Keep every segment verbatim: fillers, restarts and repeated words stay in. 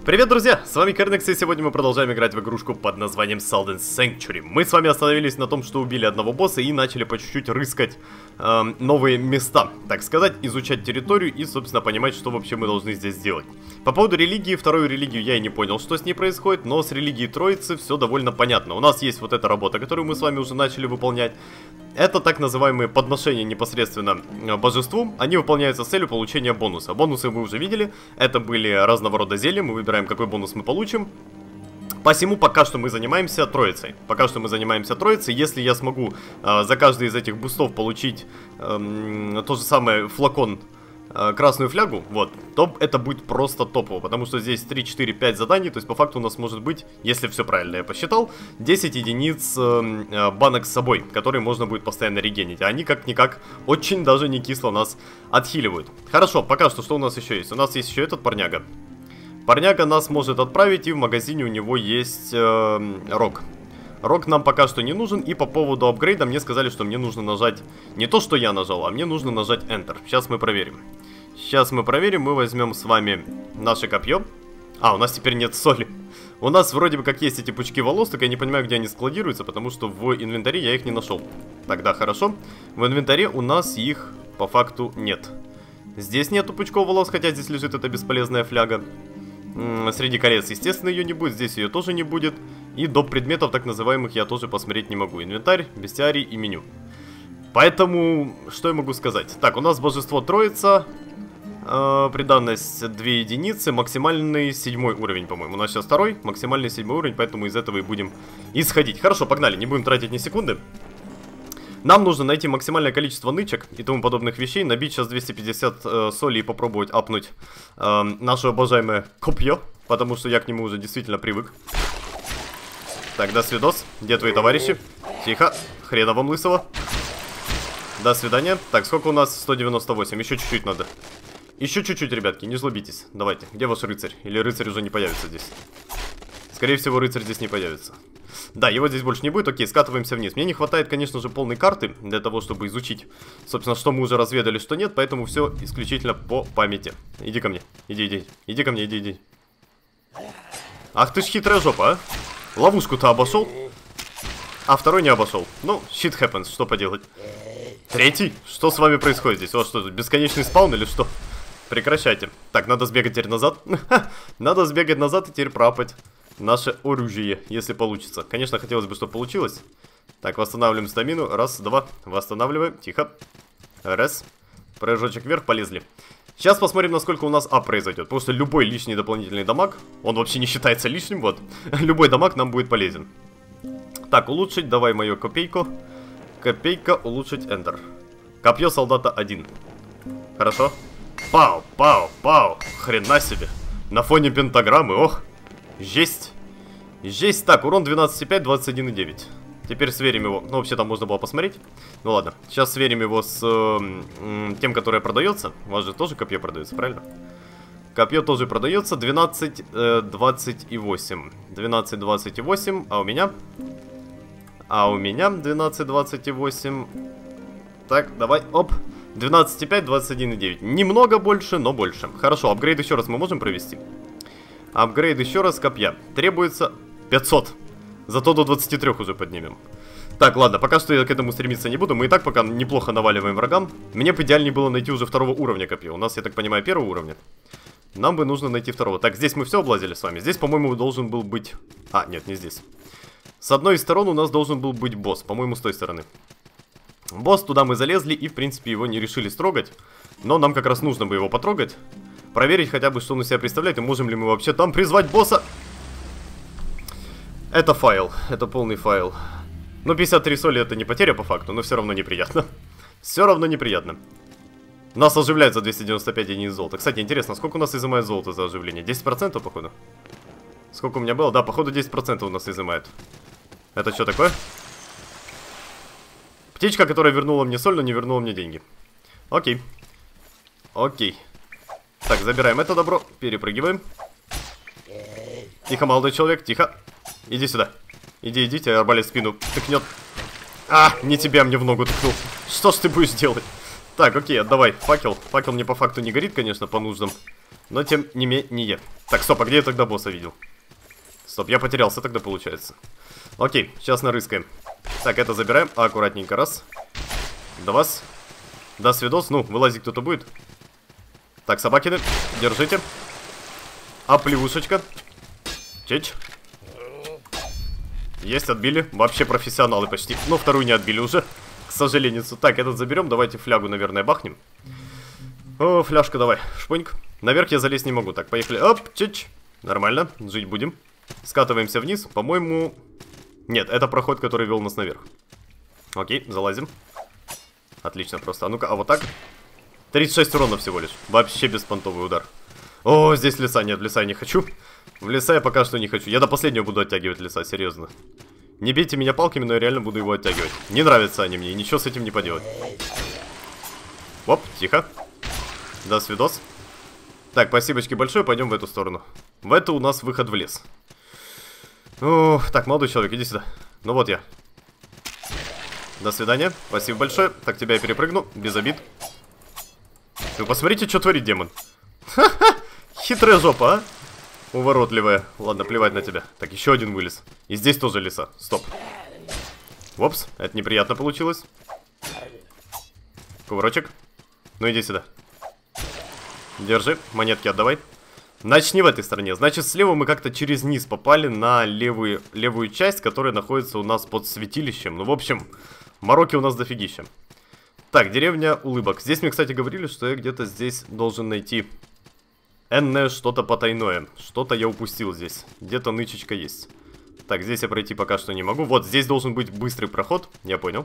Привет, друзья! С вами Кернекс, и сегодня мы продолжаем играть в игрушку под названием Saldens Sanctuary. Мы с вами остановились на том, что убили одного босса и начали по чуть-чуть рыскать э, новые места, так сказать, изучать территорию и, собственно, понимать, что вообще мы должны здесь делать. По поводу религии, вторую религию я и не понял, что с ней происходит, но с религией Троицы все довольно понятно. У нас есть вот эта работа, которую мы с вами уже начали выполнять. Это так называемые подношения непосредственно божеству. Они выполняются с целью получения бонуса. Бонусы вы уже видели. Это были разного рода зелья. Мы выбираем, какой бонус мы получим. Посему пока что мы занимаемся Троицей. Пока что мы занимаемся Троицей. Если я смогу э, за каждый из этих бустов получить э, то же самое флакон, э, красную флягу, вот, то это будет просто топово. Потому что здесь три, четыре, пять заданий. То есть по факту у нас может быть, если все правильно я посчитал, десять единиц э, э, банок с собой, которые можно будет постоянно регенить. А они как-никак очень даже не кисло нас отхиливают. Хорошо, пока что что у нас еще есть? У нас есть еще этот парняга. Парняга нас может отправить, и в магазине у него есть э, рог. Рог нам пока что не нужен, и по поводу апгрейда мне сказали, что мне нужно нажать не то, что я нажал, а мне нужно нажать Enter. Сейчас мы проверим. Сейчас мы проверим, мы возьмем с вами наше копье. А, у нас теперь нет соли. У нас вроде бы как есть эти пучки волос, только я не понимаю, где они складируются, потому что в инвентаре я их не нашел. Тогда хорошо. В инвентаре у нас их по факту нет. Здесь нету пучков волос, хотя здесь лежит эта бесполезная фляга. Среди колец, естественно, ее не будет, здесь ее тоже не будет. И доп. Предметов, так называемых, я тоже посмотреть не могу. Инвентарь, бестиарий и меню. Поэтому, что я могу сказать? Так, у нас божество Троица. э, Приданность две единицы. Максимальный седьмой уровень, по-моему. У нас сейчас второй, максимальный седьмой уровень, поэтому из этого и будем исходить. Хорошо, погнали, не будем тратить ни секунды. Нам нужно найти максимальное количество нычек и тому подобных вещей, набить сейчас двести пятьдесят э, соли и попробовать апнуть э, наше обожаемое копье, потому что я к нему уже действительно привык. Так, до свидос. Где твои товарищи? Тихо. Хрена вам лысого. До свидания. Так, сколько у нас? сто девяносто восемь. Еще чуть-чуть надо. Еще чуть-чуть, ребятки, не злобитесь. Давайте. Где ваш рыцарь? Или рыцарь уже не появится здесь? Скорее всего, рыцарь здесь не появится. Да, его здесь больше не будет. Окей, скатываемся вниз. Мне не хватает, конечно же, полной карты для того, чтобы изучить, собственно, что мы уже разведали, что нет. Поэтому все исключительно по памяти. Иди ко мне. Иди, иди. Иди ко мне, иди, иди. Ах ты ж хитрая жопа, а. Ловушку-то обошел, а второй не обошел. Ну, shit happens, что поделать. Третий? Что с вами происходит здесь? О, что тут, бесконечный спаун или что? Прекращайте. Так, надо сбегать теперь назад. Надо сбегать назад и теперь пропать наше оружие, если получится. Конечно, хотелось бы, чтобы получилось. Так, восстанавливаем стамину. Раз, два. Восстанавливаем. Тихо. Раз. Прыжочек вверх, полезли. Сейчас посмотрим, насколько у нас ап произойдет. Потому что любой лишний дополнительный дамаг, он вообще не считается лишним, вот. Любой дамаг нам будет полезен. Так, улучшить. Давай мою копейку. Копейка, улучшить, Enter. Копье солдата один. Хорошо. Пау, пау, пау. Хрена себе. На фоне пентаграммы, ох. Жесть. Жесть. Так, урон двенадцать и пять, двадцать один и девять. Теперь сверим его. Ну, вообще там можно было посмотреть. Ну ладно. Сейчас сверим его с э, тем, которое продается. У вас же тоже копье продается, правильно? Копье тоже продается. двенадцать, двадцать восемь. двенадцать, двадцать восемь. А у меня? А у меня двенадцать, двадцать восемь. Так, давай. Оп. двенадцать и пять, двадцать один и девять. Немного больше, но больше. Хорошо, апгрейд еще раз мы можем провести? Апгрейд еще раз копья. Требуется пятьсот. Зато до двадцати трёх уже поднимем. Так, ладно, пока что я к этому стремиться не буду. Мы и так пока неплохо наваливаем врагам. Мне бы идеальнее было найти уже второго уровня копья. У нас, я так понимаю, первого уровня. Нам бы нужно найти второго. Так, здесь мы все облазили с вами. Здесь, по-моему, должен был быть... А, нет, не здесь. С одной из сторон у нас должен был быть босс. По-моему, с той стороны. Босс, туда мы залезли и, в принципе, его не решили строгать. Но нам как раз нужно бы его потрогать. Проверить хотя бы, что он из себя представляет, и можем ли мы вообще там призвать босса. Это файл, это полный файл. Ну, пятьдесят три соли это не потеря по факту, но все равно неприятно. Все равно неприятно. Нас оживляет за двести девяносто пять единиц золота. Кстати, интересно, сколько у нас изымает золото за оживление? десять процентов, походу? Сколько у меня было? Да, походу десять процентов у нас изымает. Это что такое? Птичка, которая вернула мне соль, но не вернула мне деньги. Окей. Окей. Так, забираем это добро, перепрыгиваем. Тихо, молодой человек, тихо. Иди сюда. Иди, иди, тебя арбалет в спину тыкнет. А, не тебя мне в ногу тыкнул. Что ж ты будешь делать? Так, окей, отдавай факел. Факел мне по факту не горит, конечно, по нуждам Но тем не менее. Так, стоп, а где я тогда босса видел? Стоп, я потерялся тогда, получается. Окей, сейчас нарыскаем. Так, это забираем. Аккуратненько, раз. Два. До свидос. Ну, вылазить кто-то будет. Так, собакины, держите. А плюшечка. Чеч. Есть, отбили. Вообще профессионалы почти. Но вторую не отбили уже, к сожалению. Так, этот заберем. Давайте флягу, наверное, бахнем. О, фляжка, давай. Шпуньк. Наверх я залезть не могу. Так, поехали. Оп, чич. Нормально. Жить будем. Скатываемся вниз. По-моему... Нет, это проход, который вел нас наверх. Окей, залазим. Отлично просто. А ну-ка, а вот так. тридцать шесть урона всего лишь. Вообще беспонтовый удар. О, здесь леса. Нет, в леса я не хочу. В леса я пока что не хочу. Я до последнего буду оттягивать леса, серьезно. Не бейте меня палками, но я реально буду его оттягивать. Не нравятся они мне, и ничего с этим не поделать. Оп, тихо. До свидос. Так, спасибочки большое, пойдем в эту сторону. В эту у нас выход в лес. Ох, так, молодой человек, иди сюда. Ну вот я. До свидания, спасибо большое. Так, тебя я перепрыгну, без обид. Вы посмотрите, что творит демон. Ха-ха, хитрая жопа, а. Уворотливая. Ладно, плевать на тебя. Так, еще один вылез. И здесь тоже леса. Стоп. Опс, это неприятно получилось. Кувырочек. Ну иди сюда. Держи, монетки отдавай. Значит, не в этой стороне. Значит, слева мы как-то через низ попали на левую, левую часть, которая находится у нас под святилищем. Ну, в общем, мороки у нас дофигища. Так, деревня улыбок. Здесь мне, кстати, говорили, что я где-то здесь должен найти энное что-то потайное. Что-то я упустил здесь. Где-то нычечка есть. Так, здесь я пройти пока что не могу. Вот, здесь должен быть быстрый проход. Я понял.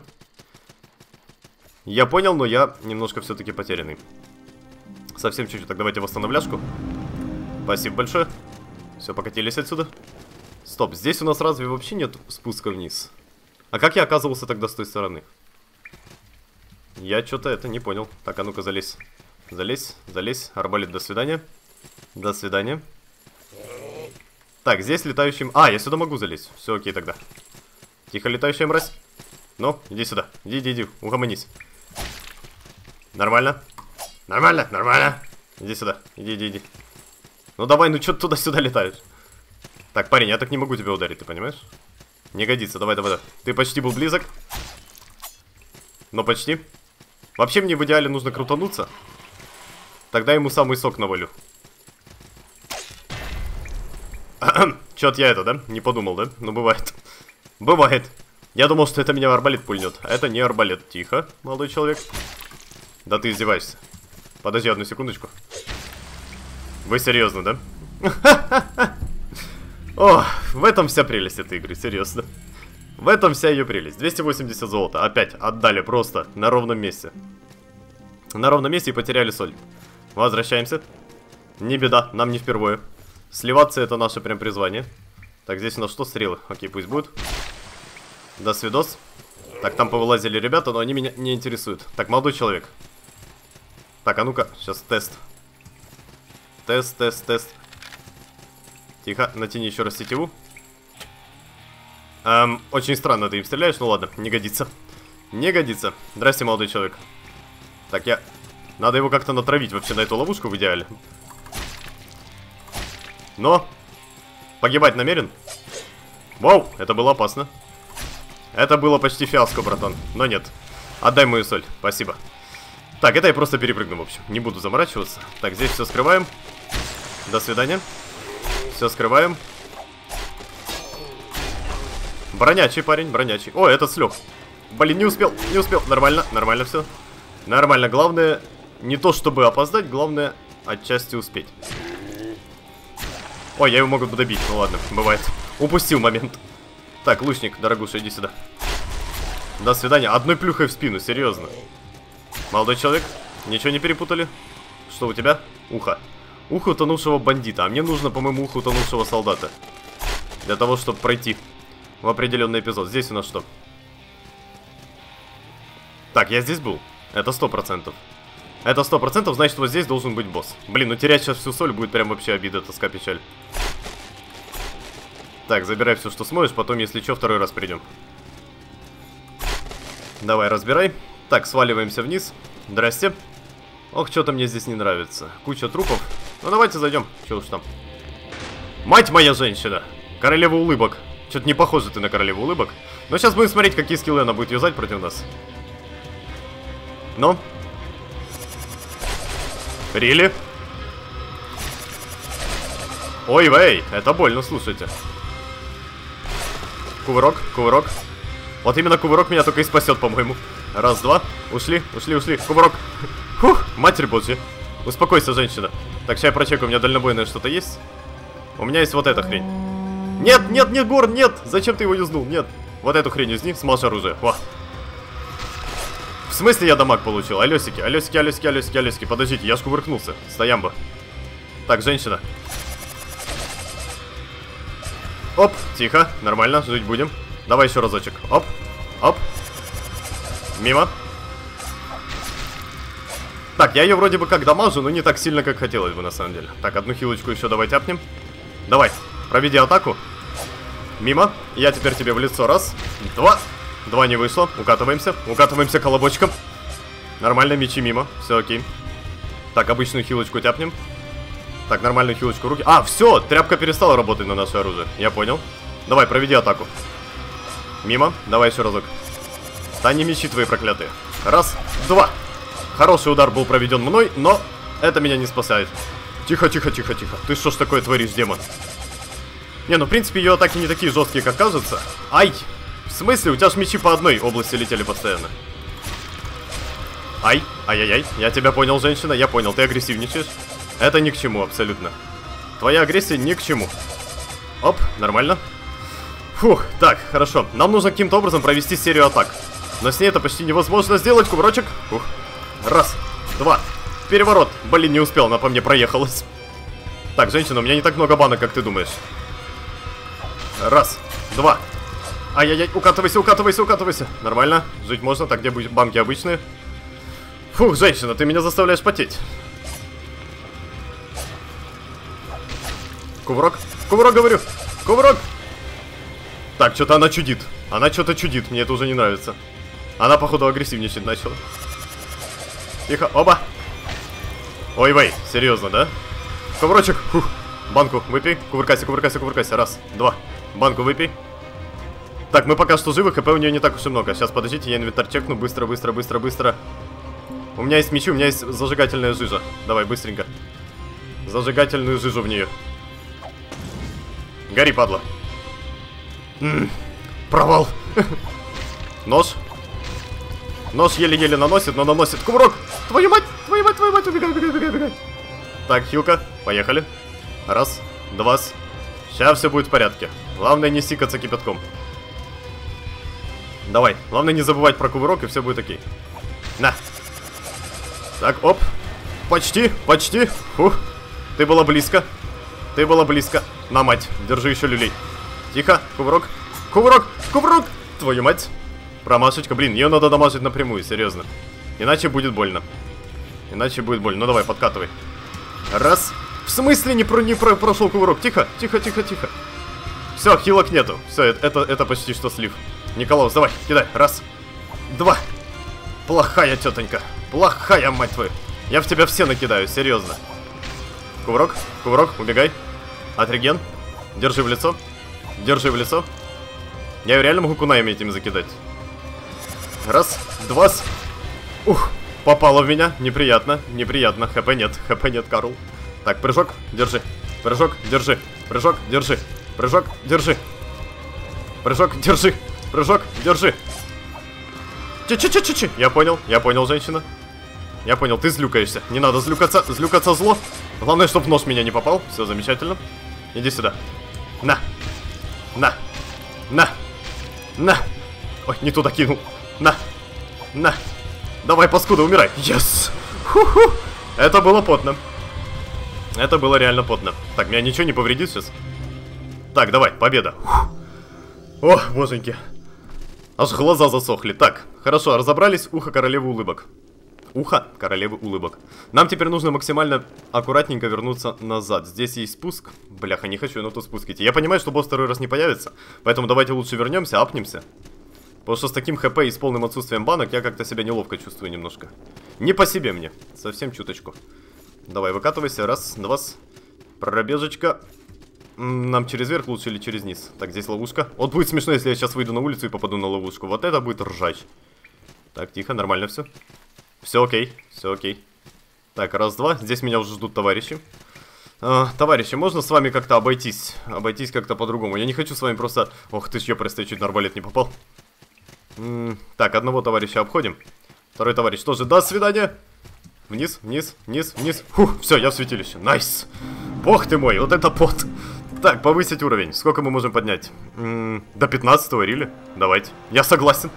Я понял, но я немножко все-таки потерянный. Совсем чуть-чуть. Так, давайте восстановляшку. Спасибо большое. Все, покатились отсюда. Стоп, здесь у нас разве вообще нет спуска вниз? А как я оказывался тогда с той стороны? Я что-то это не понял. Так, а ну-ка залезь. Залезь, залезь. Арбалет, до свидания. До свидания. Так, здесь летающий... А, я сюда могу залезть. Все, окей тогда. Тихо, летающая мразь. Ну, иди сюда. Иди, иди, иди. Угомонись. Нормально. Нормально, нормально. Иди сюда. Иди, иди, иди. Ну давай, ну что ты туда-сюда летаешь? Так, парень, я так не могу тебя ударить, ты понимаешь? Не годится, давай, давай, давай. Ты почти был близок. Но почти. Вообще мне в идеале нужно крутануться. Тогда ему самый сок навалю. Чё-то я это, да? Не подумал, да? Ну бывает. Бывает. Я думал, что это меня арбалет пульнет. А это не арбалет. Тихо, молодой человек. Да ты издеваешься. Подожди одну секундочку. Вы серьезно, да? О, в этом вся прелесть этой игры, серьезно. В этом вся ее прелесть. двести восемьдесят золота. Опять отдали просто на ровном месте. На ровном месте и потеряли соль. Возвращаемся. Не беда, нам не впервые. Сливаться это наше прям призвание. Так, здесь у нас что? Стрелы. Окей, пусть будет. До свидос. Так, там повылазили ребята, но они меня не интересуют. Так, молодой человек. Так, а ну-ка, сейчас тест. Тест, тест, тест. Тихо, натяни еще раз тетиву. Эм, очень странно ты им стреляешь, ну ладно, не годится. Не годится. Здрасте, молодой человек. Так, я... Надо его как-то натравить вообще на эту ловушку в идеале. Но... Погибать намерен? Вау, это было опасно. Это было почти фиаско, братан. Но нет. Отдай мою соль, спасибо. Так, это я просто перепрыгну, в общем. Не буду заморачиваться. Так, здесь все скрываем. До свидания. Все скрываем. Бронячий парень, бронячий. О, этот слег. Блин, не успел, не успел. Нормально, нормально все. Нормально, главное не то чтобы опоздать, главное отчасти успеть. Ой, я его могу добить, ну ладно, бывает. Упустил момент. Так, лучник, дорогуша, иди сюда. До свидания. Одной плюхой в спину, серьезно. Молодой человек, ничего не перепутали? Что у тебя? Ухо. Ухо утонувшего бандита. А мне нужно, по-моему, ухо утонувшего солдата. Для того, чтобы пройти в определенный эпизод. Здесь у нас что? Так, я здесь был. Это сто процентов. Это сто процентов, значит, вот здесь должен быть босс. Блин, ну терять сейчас всю соль будет прям вообще обида, тоска, печаль. Так, забирай все, что сможешь, потом, если что, второй раз придем. Давай, разбирай. Так, сваливаемся вниз. Здрасте. Ох, что-то мне здесь не нравится. Куча трупов. Ну давайте зайдем. Че уж там. Мать моя женщина! Королева улыбок. Что-то не похоже ты на королеву улыбок. Но сейчас будем смотреть, какие скиллы она будет юзать против нас. Ну? Рили? Ой, вей, это больно, слушайте. Кувырок, кувырок. Вот именно кувырок меня только и спасет, по-моему. Раз, два. Ушли, ушли, ушли. Кувырок. Фух, матерь божья. Успокойся, женщина. Так, сейчас я прочекаю, у меня дальнобойное что-то есть. У меня есть вот эта хрень. Нет, нет, нет, Горн, нет. Зачем ты его юзнул? Нет. Вот эту хрень юзни, смажь оружие. Во. В смысле я дамаг получил? Алёсики, алёсики, алёсики, алёсики, алёсики. Подождите, я ж кувыркнулся. Стоямба. Так, женщина. Оп, тихо, нормально, жить будем. Давай еще разочек. Оп, оп. Мимо. Так, я ее вроде бы как дамажу, но не так сильно, как хотелось бы на самом деле. Так, одну хилочку еще давай тяпнем. Давай, проведи атаку. Мимо. Я теперь тебе в лицо. Раз, два. Два не вышло. Укатываемся. Укатываемся колобочком. Нормально, мечи мимо. Все окей. Так, обычную хилочку тяпнем. Так, нормальную хилочку руки. А, все, тряпка перестала работать на наше оружие. Я понял. Давай, проведи атаку. Мимо. Давай еще разок. Да не мечи твои проклятые. Раз, два. Хороший удар был проведен мной, но это меня не спасает. Тихо, тихо, тихо, тихо. Ты что ж такое творишь, демон? Не, ну в принципе ее атаки не такие жесткие, как кажется. Ай! В смысле? У тебя ж мечи по одной области летели постоянно. Ай! Ай-яй-яй. Я тебя понял, женщина. Я понял, ты агрессивничаешь. Это ни к чему абсолютно. Твоя агрессия ни к чему. Оп, нормально. Фух, так, хорошо. Нам нужно каким-то образом провести серию атак. Но с ней это почти невозможно сделать. Кувырочек. Фух. Раз, два. Переворот. Блин, не успел, она по мне проехалась. Так, женщина, у меня не так много банок, как ты думаешь. Раз, два. Ай-яй-яй, укатывайся, укатывайся, укатывайся. Нормально, жить можно. Так, где будут банки обычные? Фух, женщина, ты меня заставляешь потеть. Кувырок, кувырок, говорю. Кувырок. Так, что-то она чудит. Она что-то чудит, мне это уже не нравится. Она, походу, агрессивничать начала. Тихо, оба. Ой-вей, серьезно, да? Кувырочек, фух. Банку выпей, кувыркайся, кувыркайся, кувыркайся. Раз, два, банку выпей. Так, мы пока что живы, хп у нее не так уж и много. Сейчас, подождите, я инвентарь чекну. Быстро, быстро, быстро, быстро. У меня есть мечи, у меня есть зажигательная жижа. Давай, быстренько. Зажигательную жижу в нее. Гори, падла. М-м, провал. Нож. Нож еле-еле наносит, но наносит. Кувырок! Твою мать! Твою мать, твою мать! Убегай, убегай, убегай, убегай! Так, хилка, поехали. Раз, два. Сейчас все будет в порядке. Главное не сикаться кипятком. Давай, главное не забывать про кувырок, и все будет окей. На. Так, оп. Почти, почти. Фух. Ты была близко. Ты была близко. На, мать, держи еще люлей. Тихо, кувырок. Кувырок, кувырок! Твою мать. Промашечка, блин, ее надо дамажить напрямую, серьезно. Иначе будет больно. Иначе будет больно. Ну давай, подкатывай. Раз. В смысле не, про, не про, прошел кувырок? Тихо, тихо, тихо, тихо. Все, хилок нету. Все, это, это почти что слив. Николаус, давай, кидай. Раз. Два. Плохая тетонька. Плохая, мать твою. Я в тебя все накидаю, серьезно. Кувырок, кувырок, убегай. Отреген. Держи в лицо. Держи в лицо. Я реально могу кунаями этим закидать. Раз, два. Ух, попало в меня. Неприятно, неприятно. ХП нет, ХП нет, Карл. Так, прыжок, держи. Прыжок, держи. Прыжок, держи. Прыжок, держи. Прыжок, держи. Прыжок, держи. Чи-чи-чи-чи-чи. Я понял, я понял, женщина. Я понял, ты злюкаешься. Не надо злюкаться, злюкаться зло. Главное, чтобы нож меня не попал. Все замечательно. Иди сюда. На. На. На. На. Ой, не туда кинул. На. На. Давай, паскуда, умирай. Yes. Ху-ху. Это было потно. Это было реально потно. Так, меня ничего не повредит сейчас. Так, давай, победа. О, боженьки. Аж глаза засохли. Так, хорошо, разобрались. Ухо королевы улыбок. Ухо королевы улыбок. Нам теперь нужно максимально аккуратненько вернуться назад. Здесь есть спуск. Бляха, не хочу на тот спуск идти. Я понимаю, что босс второй раз не появится. Поэтому давайте лучше вернемся, апнемся. Потому что с таким хп и с полным отсутствием банок я как-то себя неловко чувствую немножко. Не по себе мне. Совсем чуточку. Давай, выкатывайся. Раз, два. Пробежечка. Нам через верх лучше или через низ? Так, здесь ловушка. Вот будет смешно, если я сейчас выйду на улицу и попаду на ловушку. Вот это будет ржач. Так, тихо, нормально все. Все окей, все окей. Так, раз, два. Здесь меня уже ждут товарищи. А, товарищи, можно с вами как-то обойтись? Обойтись как-то по-другому. Я не хочу с вами просто... Ох ты ж, я просто чуть на арбалет не попал. М -м так, одного товарища обходим. Второй товарищ тоже. До свидания. Вниз, вниз, вниз, вниз. Фух, все, я в святилище. Найс. Бог ты мой, вот это пот. Так, повысить уровень. Сколько мы можем поднять? М -м, до пятнадцатого, рили? Давайте. Я согласен.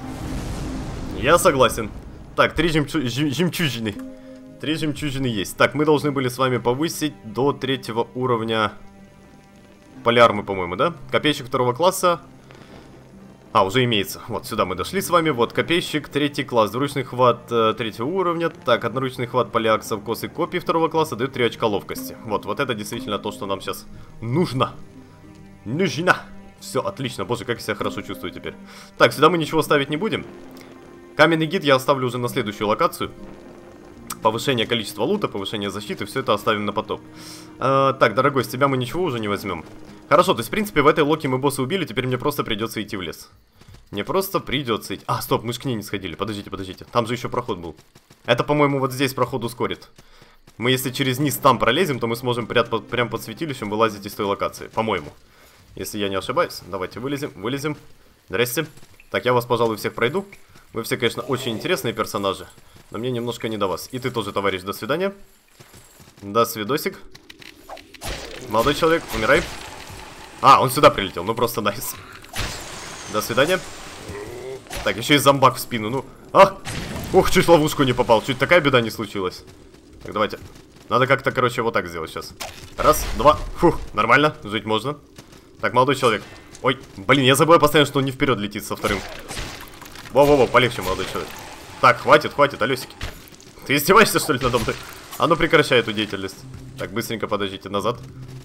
Я согласен. Так, три жемчу... жемчужины. Три жемчужины есть. Так, мы должны были с вами повысить до третьего уровня полярмы, по-моему, да? Копейщик второго класса. А, уже имеется. Вот, сюда мы дошли с вами. Вот, копейщик, третий класс. Двуручный хват э, третьего уровня. Так, одноручный хват полиаксов, косы, копий второго класса дают три очка ловкости. Вот, вот это действительно то, что нам сейчас нужно. Нужно. Все, отлично. Боже, как я себя хорошо чувствую теперь. Так, сюда мы ничего ставить не будем. Каменный гид я оставлю уже на следующую локацию. Повышение количества лута, повышение защиты, все это оставим на потом. А, так, дорогой, с тебя мы ничего уже не возьмем. Хорошо, то есть, в принципе, в этой локе мы босса убили, теперь мне просто придется идти в лес. Мне просто придется идти. А, стоп, мы ж к ней не сходили. Подождите, подождите. Там же еще проход был. Это, по-моему, вот здесь проход ускорит. Мы, если через низ там пролезем, то мы сможем прям под, прям под святилищем вылазить из той локации. По-моему. Если я не ошибаюсь. Давайте вылезем, вылезем. Здрасте. Так, я вас, пожалуй, всех пройду. Вы все, конечно, очень интересные персонажи. Но мне немножко не до вас. И ты тоже, товарищ, до свидания. До свидосик. Молодой человек, умирай. А, он сюда прилетел, ну просто найс. До свидания. Так, еще и зомбак в спину, ну. А! Ух, чуть в ловушку не попал, чуть такая беда не случилась. Так, давайте. Надо как-то, короче, вот так сделать сейчас. Раз, два, фух, нормально, жить можно. Так, молодой человек. Ой, блин, я забываю постоянно, что он не вперед летит со вторым. Во-во-во, полегче, молодой человек. Так, хватит, хватит, алёсики. Ты издеваешься, что ли, надо мной? А ну прекращай эту деятельность. Так, быстренько подождите назад.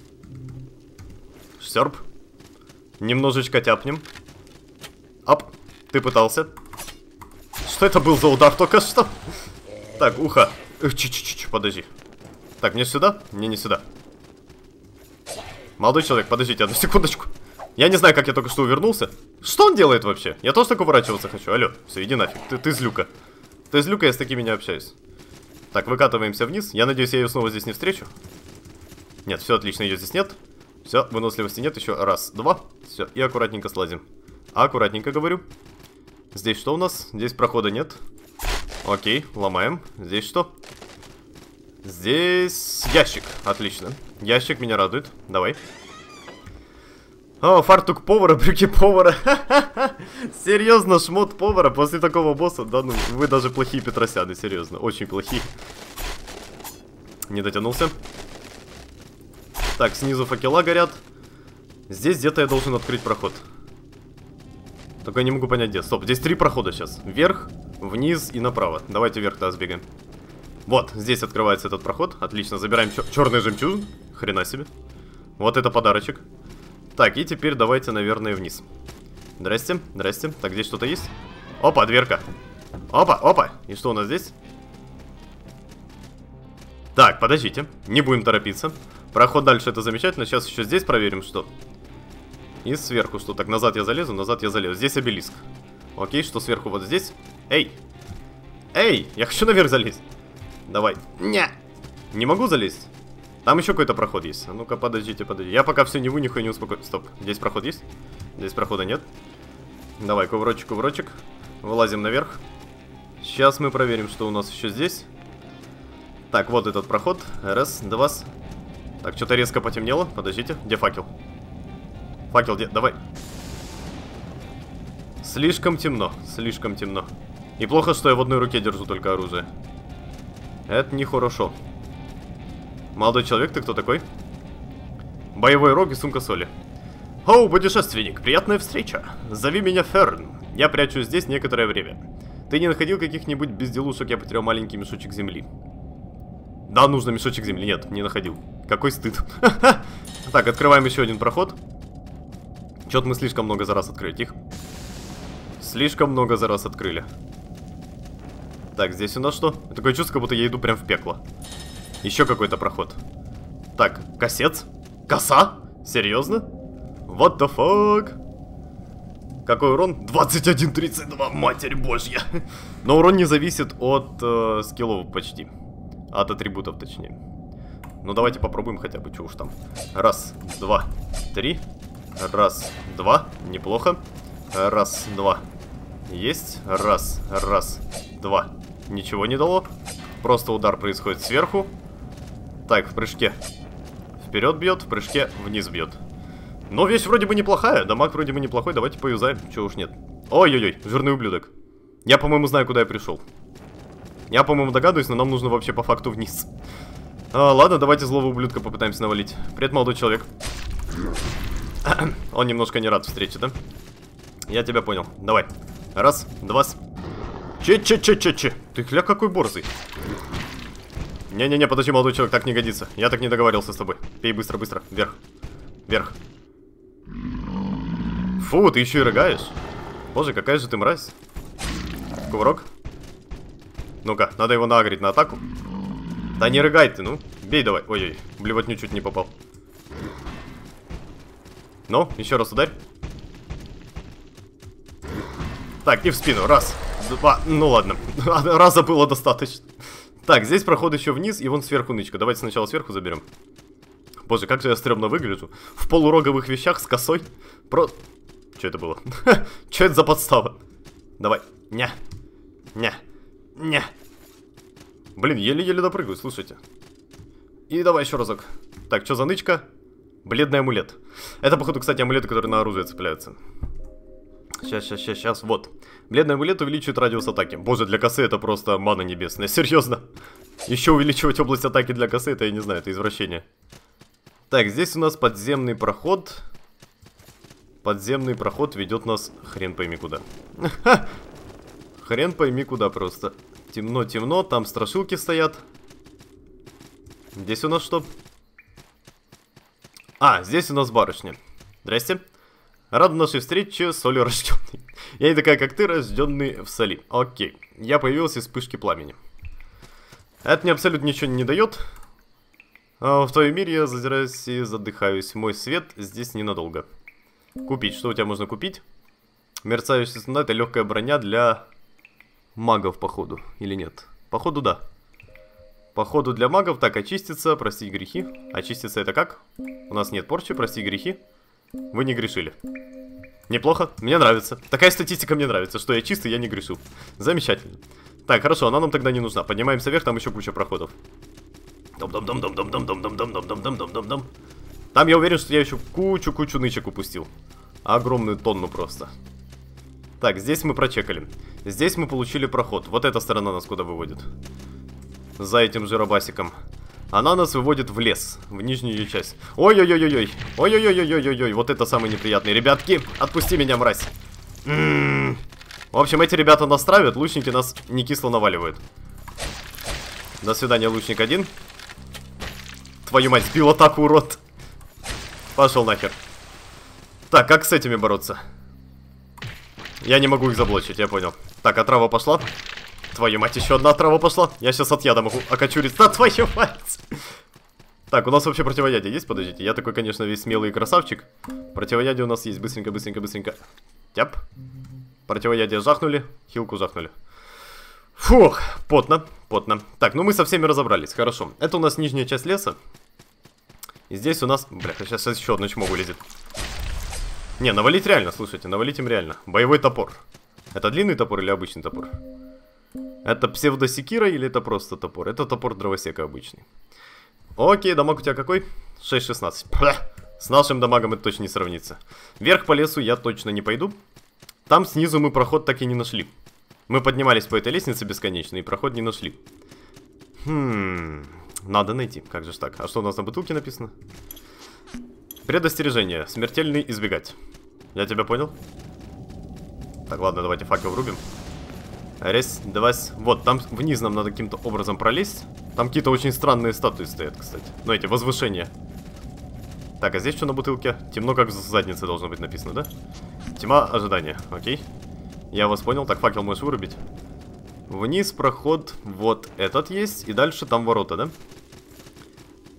Сёрб. Немножечко тяпнем. Ап, ты пытался. Что это был за удар только что? Так, ухо. Чуть-чуть, подожди. Так, мне сюда? Мне не сюда. Молодой человек, подождите одну секундочку. Я не знаю, как я только что увернулся. Что он делает вообще? Я тоже так уворачиваться хочу. Алло, все, иди нафиг. Ты, ты злюка. Ты злюка, я с такими не общаюсь. Так, выкатываемся вниз. Я надеюсь, я ее снова здесь не встречу. Нет, все отлично, ее здесь нет. Все, выносливости нет. Еще раз, два. Все, и аккуратненько слазим. Аккуратненько, говорю. Здесь что у нас? Здесь прохода нет. Окей, ломаем. Здесь что? Здесь ящик. Отлично. Ящик меня радует. Давай. О, фартук повара, брюки повара. Серьезно, шмот повара после такого босса? Да ну, вы даже плохие петросяны, серьезно. Очень плохие. Не дотянулся. Так, снизу факела горят. Здесь где-то я должен открыть проход. Только я не могу понять, где. Стоп, здесь три прохода сейчас. Вверх, вниз и направо. Давайте вверх-то сбегаем. Вот, здесь открывается этот проход. Отлично, забираем черный жемчужин. Хрена себе. Вот это подарочек. Так, и теперь давайте, наверное, вниз. Здрасте, здрасте. Так, здесь что-то есть? Опа, дверка. Опа, опа. И что у нас здесь? Так, подождите. Не будем торопиться. Проход дальше, это замечательно. Сейчас еще здесь проверим, что. И сверху что. Так, назад я залезу, назад я залезу. Здесь обелиск. Окей, что сверху вот здесь? Эй! Эй! Я хочу наверх залезть. Давай. Не! Не могу залезть? Там еще какой-то проход есть. А ну-ка, подождите, подождите. Я пока все не вынюхаю, не успокоюсь. Стоп, здесь проход есть? Здесь прохода нет. Давай, кувырочек, кувырочек. Вылазим наверх. Сейчас мы проверим, что у нас еще здесь. Так, вот этот проход. Раз, два. Так, что-то резко потемнело. Подождите, где факел? Факел, где? Давай. Слишком темно, слишком темно. И плохо, что я в одной руке держу только оружие. Это нехорошо. Молодой человек, ты кто такой? Боевой рог и сумка соли. Оу, путешественник, приятная встреча. Зови меня Ферн. Я прячусь здесь некоторое время. Ты не находил каких-нибудь безделушек? Я потерял маленький мешочек земли. Да, нужно мешочек земли. Нет, не находил. Какой стыд. Так, открываем еще один проход. Чё-то мы слишком много за раз открыли. Тихо. Слишком много за раз открыли. Так, здесь у нас что? Такое чувство, как будто я иду прям в пекло. Еще какой-то проход. Так, косец? Коса? Серьезно? What the fuck? Какой урон? двадцать один тридцать два, матерь божья. Но урон не зависит от э, скиллов почти. От атрибутов, точнее. Ну, давайте попробуем хотя бы, что уж там. Раз, два, три. Раз, два. Неплохо. Раз, два. Есть. Раз, раз, два. Ничего не дало. Просто удар происходит сверху. Так, в прыжке вперед бьет, в прыжке вниз бьет. Но вещь вроде бы неплохая, дамаг вроде бы неплохой, давайте поюзаем, чего уж нет. Ой-ой-ой, жирный ублюдок. Я, по-моему, знаю, куда я пришел. Я, по-моему, догадываюсь, но нам нужно вообще по факту вниз. а, Ладно, давайте злого ублюдка попытаемся навалить. Привет, молодой человек. Он немножко не рад встрече, да? Я тебя понял, давай. Раз, два. Че-че-че-че-че. Ты хля какой борзый. Не-не-не, подожди, молодой человек, так не годится. Я так не договаривался с тобой. Пей быстро-быстро, вверх. Вверх. Фу, ты еще и рыгаешь. Боже, какая же ты мразь. Кувырок. Ну-ка, надо его наагрить на атаку. Да не рыгай ты, ну. Бей давай. Ой-ой, блевотню чуть не попал. Ну, еще раз ударь. Так, и в спину. Раз, два. Ну ладно. Раза было достаточно. Так, здесь проход еще вниз, и вон сверху нычка. Давайте сначала сверху заберем. Боже, как же я стрёмно выгляжу. В полуроговых вещах с косой. Про... Что это было? Что это за подстава? Давай. Ня. Ня. Ня. Блин, еле-еле допрыгаю, слушайте. И давай еще разок. Так, что за нычка? Бледный амулет. Это, походу, кстати, амулеты, которые на оружие цепляются. Сейчас, сейчас, сейчас, сейчас, вот. Бледный амулет увеличивает радиус атаки. Боже, для косы это просто мана небесная, серьезно. Еще увеличивать область атаки для косы, это я не знаю, это извращение. Так, здесь у нас подземный проход. Подземный проход ведет нас хрен пойми куда. Хрен пойми куда просто. Темно-темно, там страшилки стоят. Здесь у нас что? А, здесь у нас барышня. Здрасте. Рада нашей встрече, солью рожденный. Я не такая, как ты, рожденный в соли. Окей. Я появился из вспышки пламени. Это мне абсолютно ничего не дает. А в твоем мире я задираюсь и задыхаюсь. Мой свет здесь ненадолго. Купить. Что у тебя можно купить? Мерцающая стандарт — это легкая броня для магов, походу. Или нет? Походу, да. Походу для магов. Так, очиститься, простить грехи. Очиститься это как? У нас нет порчи, простить грехи. Вы не грешили. Неплохо, мне нравится. Такая статистика мне нравится, что я чистый, я не грешу. Замечательно. Так, хорошо, она нам тогда не нужна. Поднимаемся вверх, там еще куча проходов. Дом-дом-дом-дом-дом-дом-дом-дом-дом-дом-дом-дом-дом. Там я уверен, что я еще кучу-кучу нычек упустил. Огромную тонну просто. Так, здесь мы прочекали. Здесь мы получили проход. Вот эта сторона нас куда выводит? За этим жиробасиком. Она нас выводит в лес, в нижнюю ее часть. Ой-ой-ой-ой-ой. Ой-ой-ой-ой-ой-ой. Вот это самые неприятные. Ребятки, отпусти меня, мразь. М-м-м. В общем, эти ребята нас травят, лучники нас не кисло наваливают. До свидания, лучник один. Твою мать, сбил атаку, урод. Пошел нахер. Так, как с этими бороться? Я не могу их заблочить, я понял. Так, отрава пошла. Твою мать, еще одна отрава пошла. Я сейчас от яда могу окочуриться. Да, твою мать. Так, у нас вообще противоядие есть? Подождите, я такой, конечно, весь смелый красавчик. Противоядие у нас есть. Быстренько, быстренько, быстренько. Тяп. Противоядие жахнули, хилку жахнули. Фух, потно, потно. Так, ну мы со всеми разобрались, хорошо. Это у нас нижняя часть леса. И здесь у нас... Бля, сейчас еще одно чмо вылезет. Не, навалить реально, слушайте, навалить им реально. Боевой топор. Это длинный топор или обычный топор? Это псевдосекира или это просто топор? Это топор дровосека обычный. Окей, дамаг у тебя какой? шесть шестнадцать. С нашим дамагом это точно не сравнится. Вверх по лесу я точно не пойду. Там снизу мы проход так и не нашли. Мы поднимались по этой лестнице бесконечно и проход не нашли. Хм... Надо найти, как же ж так? А что у нас на бутылке написано? Предостережение. Смертельный избегать. Я тебя понял? Так, ладно, давайте факел врубим. Раз, два, вот, там вниз нам надо каким-то образом пролезть. Там какие-то очень странные статуи стоят, кстати. Ну, эти, возвышения. Так, а здесь что на бутылке? Темно, как в заднице должно быть написано, да? Тьма ожидания, окей. Я вас понял. Так, факел можешь вырубить. Вниз проход, вот этот есть. И дальше там ворота, да?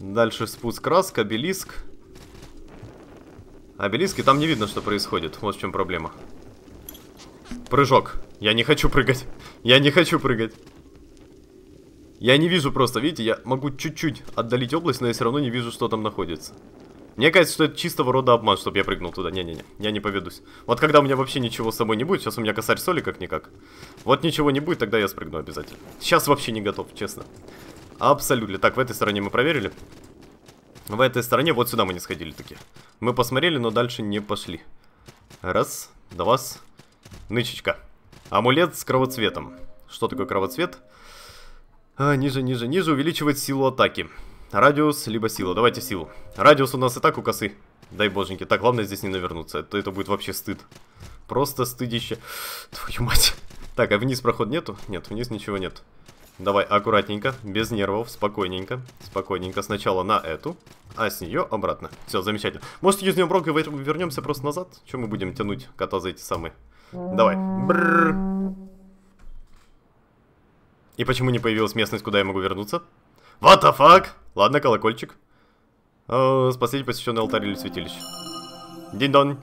Дальше спуск раз, обелиск. Обелиск, и там не видно, что происходит. Вот в чем проблема. Прыжок. Я не хочу прыгать. Я не хочу прыгать. Я не вижу просто, видите, я могу чуть-чуть отдалить область, но я все равно не вижу, что там находится. Мне кажется, что это чистого рода обман, чтобы я прыгнул туда. Не-не-не, я не поведусь. Вот когда у меня вообще ничего с собой не будет, сейчас у меня косарь соли как-никак. Вот ничего не будет, тогда я спрыгну обязательно. Сейчас вообще не готов, честно. Абсолютно. Так, в этой стороне мы проверили. В этой стороне, вот сюда мы не сходили таки. Мы посмотрели, но дальше не пошли. Раз, два, нычечка. Амулет с кровоцветом. Что такое кровоцвет? А, ниже, ниже, ниже. Увеличивает силу атаки. Радиус, либо сила. Давайте силу. Радиус у нас и так у косы. Дай боженьки. Так, главное здесь не навернуться. Это, это будет вообще стыд. Просто стыдище. Твою мать. Так, а вниз проход нету? Нет, вниз ничего нет. Давай аккуратненько, без нервов, спокойненько. Спокойненько. Сначала на эту, а с нее обратно. Все, замечательно. Может, юзнем рог и вернемся просто назад? Что мы будем тянуть кота за эти самые? Давай. Бррр. И почему не появилась местность, куда я могу вернуться? What the fuck? Ладно, колокольчик. О, спасите посещенный алтарь или святилище. Динь-дон.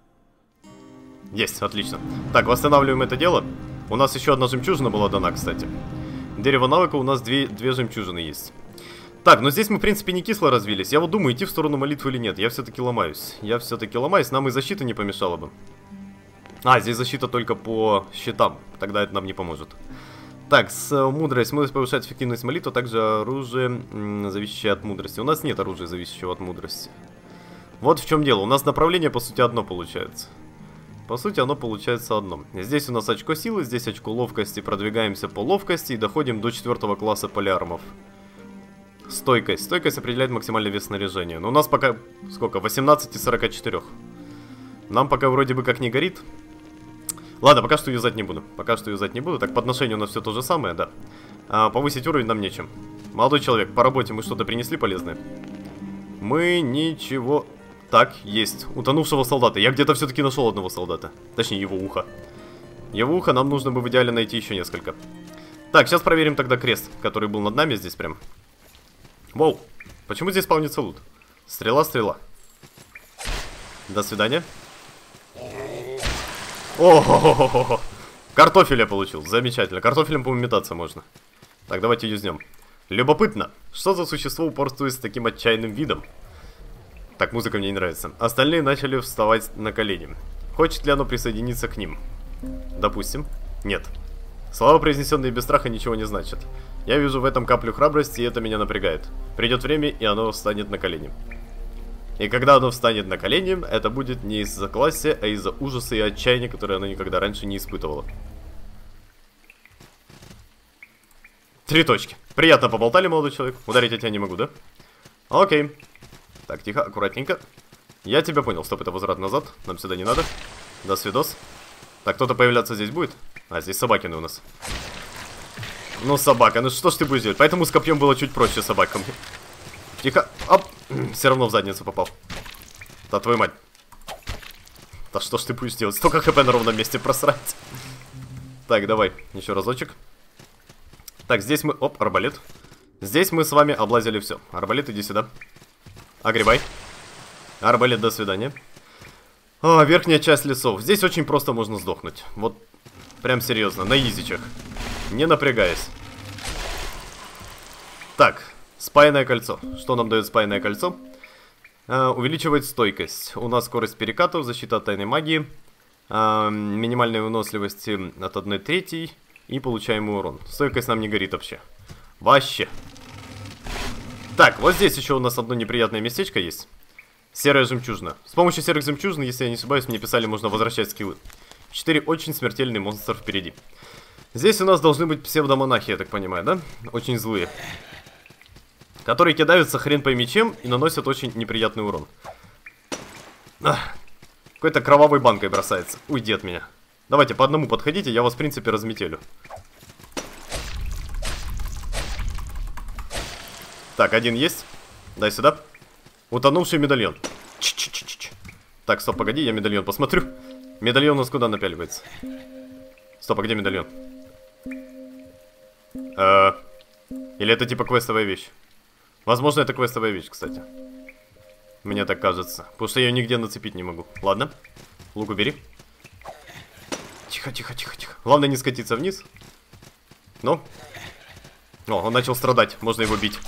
Есть, отлично. Так, восстанавливаем это дело. У нас еще одна жемчужина была дана, кстати. Дерево навыка у нас две, две жемчужины есть. Так, но здесь мы, в принципе, не кисло развились. Я вот думаю, идти в сторону молитвы или нет. Я все-таки ломаюсь. Я все-таки ломаюсь. Нам и защита не помешала бы. А, здесь защита только по щитам. Тогда это нам не поможет. Так, с мудрость. Мудрость повышает эффективность молитвы, а также оружие, зависящее от мудрости. У нас нет оружия, зависящего от мудрости. Вот в чем дело. У нас направление, по сути, одно получается. По сути, оно получается одно. Здесь у нас очко силы, здесь очко ловкости. Продвигаемся по ловкости и доходим до четвертого класса полиармов. Стойкость. Стойкость определяет максимальный вес снаряжения. Но у нас пока, сколько? восемнадцать из сорока четырёх. Нам пока вроде бы как не горит. Ладно, пока что юзать не буду. Пока что юзать не буду. Так, подношение у нас все то же самое, да. А, повысить уровень нам нечем. Молодой человек, по работе мы что-то принесли полезное? Мы ничего... Так, есть. Утонувшего солдата. Я где-то все-таки нашел одного солдата. Точнее, его ухо. Его ухо нам нужно бы в идеале найти еще несколько. Так, сейчас проверим тогда крест, который был над нами здесь прям. Воу. Почему здесь спавнится лут? Стрела, стрела. До свидания. О-хо-хо-хо-хо. Картофель я получил. Замечательно. Картофелем, по-моему, метаться можно. Так, давайте юзнем. Любопытно. Что за существо упорствует с таким отчаянным видом? Так, музыка мне не нравится. Остальные начали вставать на колени. Хочет ли оно присоединиться к ним? Допустим. Нет. Слова, произнесенные без страха, ничего не значат. Я вижу в этом каплю храбрости, и это меня напрягает. Придет время, и оно встанет на колени. И когда оно встанет на колени, это будет не из-за класса, а из-за ужаса и отчаяния, которые оно никогда раньше не испытывало. Три точки. Приятно поболтали, молодой человек. Ударить я тебя не могу, да? Окей. Так, тихо, аккуратненько. Я тебя понял. Стоп, это возврат назад. Нам сюда не надо. До свидос. Так, кто-то появляться здесь будет? А, здесь собакины у нас. Ну, собака, ну что ж ты будешь делать? Поэтому с копьем было чуть проще собакам. Тихо. Оп. Все равно в задницу попал. Да твою мать. Да что ж ты будешь делать? Столько хп на ровном месте просрать. Так, давай. Еще разочек. Так, здесь мы... Оп, арбалет. Здесь мы с вами облазили все. Арбалет, иди сюда. Огребай. Арбалет, до свидания. О, верхняя часть лесов. Здесь очень просто можно сдохнуть. Вот, прям серьезно, на изичах. Не напрягаясь. Так, спаянное кольцо. Что нам дает спаянное кольцо? А, увеличивает стойкость. У нас скорость перекатов, защита от тайной магии. А, минимальная выносливость от одной трети. И получаемый урон. Стойкость нам не горит вообще. Вообще. Так, вот здесь еще у нас одно неприятное местечко есть. Серая жемчужина. С помощью серых жемчужин, если я не ошибаюсь, мне писали, можно возвращать скиллы. Четыре очень смертельные монстра впереди. Здесь у нас должны быть псевдомонахи, я так понимаю, да? Очень злые. Которые кидаются хрен пойми чем и наносят очень неприятный урон. Какой-то кровавой банкой бросается. Уйди от меня. Давайте по одному подходите, я вас в принципе разметелю. Так, один есть. Дай сюда. Утонувший медальон. Ч -ч -ч -ч -ч. Так, стоп, погоди, я медальон посмотрю. Медальон у нас куда напяливается? Стоп, а где медальон? Э -э Или это типа квестовая вещь? Возможно, это квестовая вещь, кстати. Мне так кажется. Потому что я ее нигде нацепить не могу. Ладно. Лук убери. Тихо, тихо, тихо, тихо. Главное не скатиться вниз. Ну. О, он начал страдать. Можно его бить.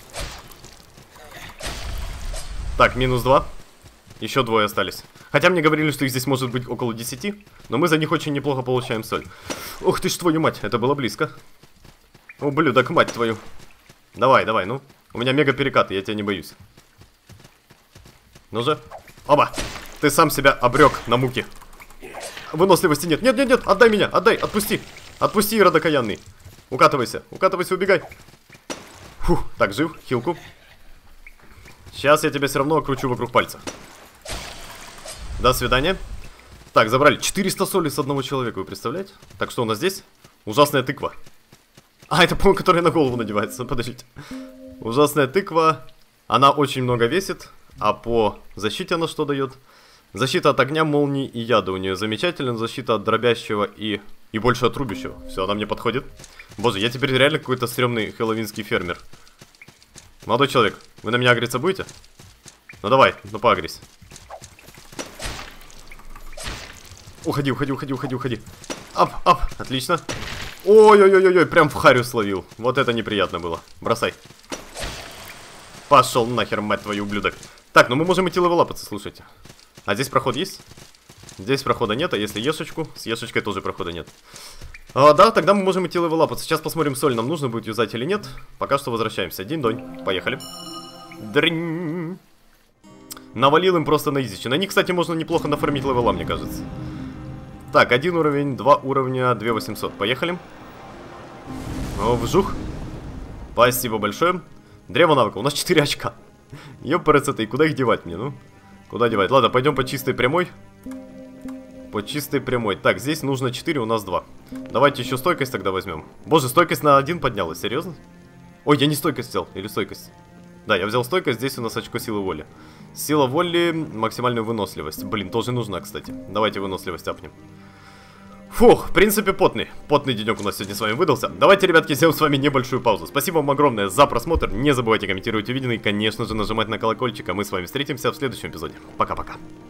Так, минус два. Еще двое остались. Хотя мне говорили, что их здесь может быть около десяти. Но мы за них очень неплохо получаем соль. Ух ты ж, твою мать, это было близко. Ублюдок, мать твою. Давай, давай, ну. У меня мега перекаты, я тебя не боюсь. Ну же. Оба. Ты сам себя обрек на муки. Выносливости нет. Нет, нет, нет, отдай меня, отдай, отпусти. Отпусти, Ирод окаянный. Укатывайся, укатывайся, убегай. Фух, так, жив, хилку. Сейчас я тебя все равно окручу вокруг пальца. До свидания. Так, забрали четыреста соли с одного человека, вы представляете? Так, что у нас здесь? Ужасная тыква. А, это, по-моему, которая на голову надевается, подождите. Ужасная тыква. Она очень много весит. А по защите она что дает? Защита от огня, молний и яда у нее замечательно. Защита от дробящего и, и больше от рубящего. Все, она мне подходит. Боже, я теперь реально какой-то стрёмный хэллоуинский фермер. Молодой человек, вы на меня агриться будете? Ну давай, ну поагрись. Уходи, уходи, уходи, уходи, уходи. Ап, ап, отлично. Ой-ой-ой-ой, прям в харю словил. Вот это неприятно было. Бросай. Пошел нахер, мать твою, ублюдок. Так, ну мы можем идти левелапаться, слушайте. А здесь проход есть? Здесь прохода нет, а если ешечку? С ешечкой тоже прохода нет. А, да, тогда мы можем идти левелапаться. Сейчас посмотрим, соль нам нужно будет юзать или нет. Пока что возвращаемся. Динь-донь, поехали. Дринь. Навалил им просто на изичи. На них, кстати, можно неплохо нафармить левела, мне кажется. Так, один уровень, два уровня, две тысячи восемьсот. Поехали. О, вжух. Спасибо большое. Древо навыка. У нас четыре очка. Ёпарацеты, куда их девать мне, ну? Куда девать? Ладно, пойдем по чистой прямой. По чистой прямой. Так, здесь нужно четыре, у нас два. Давайте еще стойкость тогда возьмем. Боже, стойкость на один поднялась, серьезно? Ой, я не стойкость взял, или стойкость? Да, я взял стойкость, здесь у нас очко силы воли. Сила воли, максимальную выносливость. Блин, тоже нужна, кстати. Давайте выносливость апнем. Фух, в принципе, потный. Потный денек у нас сегодня с вами выдался. Давайте, ребятки, сделаем с вами небольшую паузу. Спасибо вам огромное за просмотр. Не забывайте комментировать увиденное и, конечно же, нажимать на колокольчик. А мы с вами встретимся в следующем эпизоде. Пока-пока.